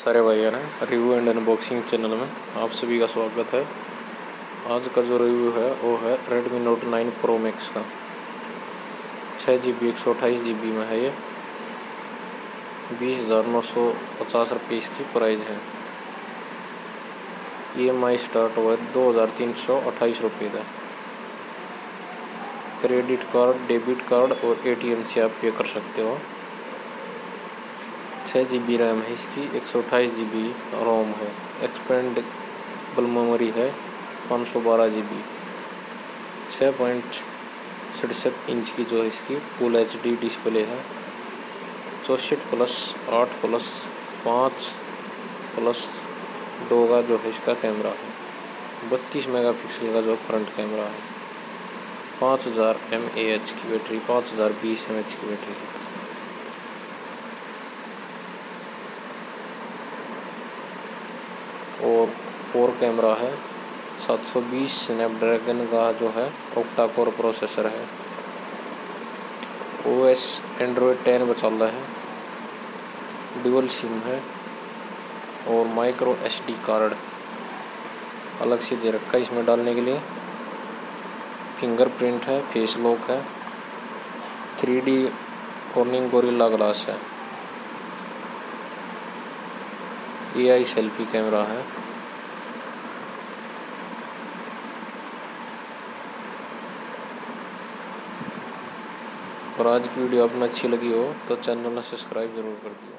सारे भाइयों ने रिव्यू एंड अनबॉक्सिंग चैनल में आप सभी का स्वागत है। आज का जो रिव्यू है वो है Redmi Note 9 Pro Max का। 6GB 128GB में है ये। 20,950 रुपये इसकी प्राइस है। EMI स्टार्ट हुआ है 2,328 रुपये का। क्रेडिट कार्ड, डेबिट कार्ड और ATM से आप पे कर सकते हो। 6GB रैम है इसकी, 128GB रोम है। एक्सपेंडेबल मेमोरी है 512GB। 6.67 इंच की जो है इसकी फुल HD डिस्प्ले है। 64+8+5+2 का जो है इसका कैमरा है। 32 मेगापिक्सल का जो फ्रंट कैमरा है। 5000 mAh की बैटरी, 5020 mAh की बैटरी है। और 4 कैमरा है। 720 स्नैपड्रैगन का जो है ऑक्टा कोर प्रोसेसर है। OS एंड्रॉयड 10 चल रहा है। डुअल सिम है और माइक्रो SD कार्ड अलग से दे रखा है इसमें डालने के लिए। फिंगरप्रिंट है, फेस लॉक है, 3D कॉर्निंग गोरिल्ला ग्लास है। AI सेल्फी कैमरा है। और आज की वीडियो आपको अच्छी लगी हो तो चैनल को सब्सक्राइब जरूर कर दियो।